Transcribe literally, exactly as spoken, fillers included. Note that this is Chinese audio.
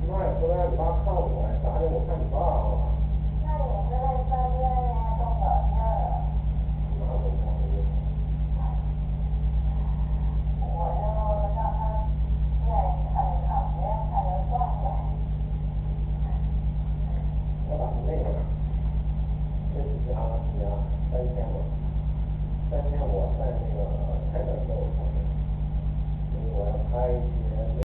那也不能让你爸看我呀，咋的？我看你爸啊。 那你这在饭店呀，都搞定了。 哪有搞定？ 我就让他愿意看就看，不愿意看就算了。 那咱们那个，这几家几家三千吧，三千我在那个台北都有条件，因为我要拍一些。